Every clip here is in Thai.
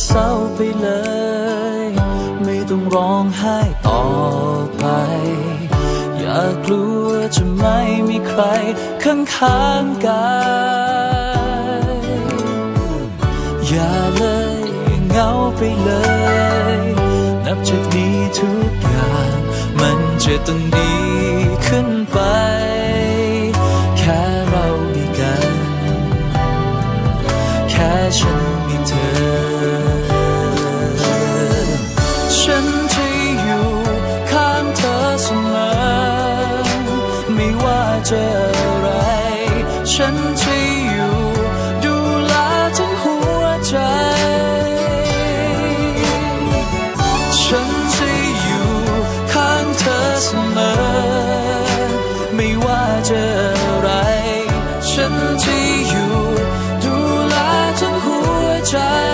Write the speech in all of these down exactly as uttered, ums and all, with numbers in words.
เศร้าไปเลยไม่ต้องร้องไห้ต่อไปอย่ากลัวจะไม่มีใครข้างข้างกายอย่าเลยเหงาไปเลยนับจากนี้ทุกอย่างมันจะต้องดีขึ้นไปแค่เรามีกันแค่ฉันมีเธอฉันจะอยู่ข้างเธอเสมอไม่ว่าจะอะไรฉันจะอยู่ดูแลทั้งหัวใจฉันจะอยู่ข้างเธอเสมอไม่ว่าจะอะไรฉันจะอยู่ดูแลทั้งหัวใจ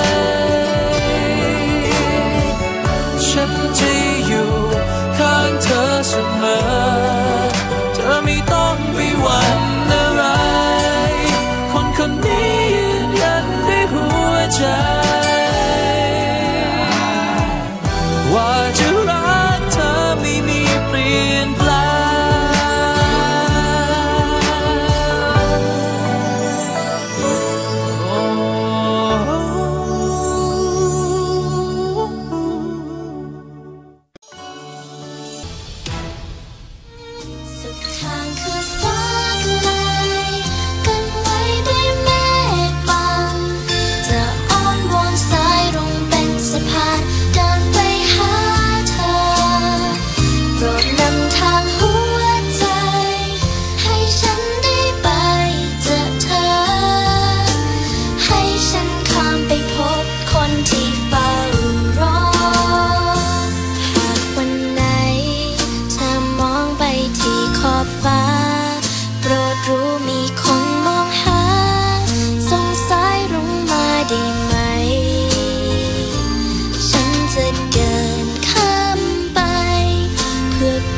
ฉันจะอยู่ข้างเธอเสมอเธอไม่ต้องไปหวั่นอะไรคนคนนี้ยืนยันด้วยหัวใจว่าจะรักเธอไม่มีเปลี่ยนแปลจะเดินข้ามไปเพื่อ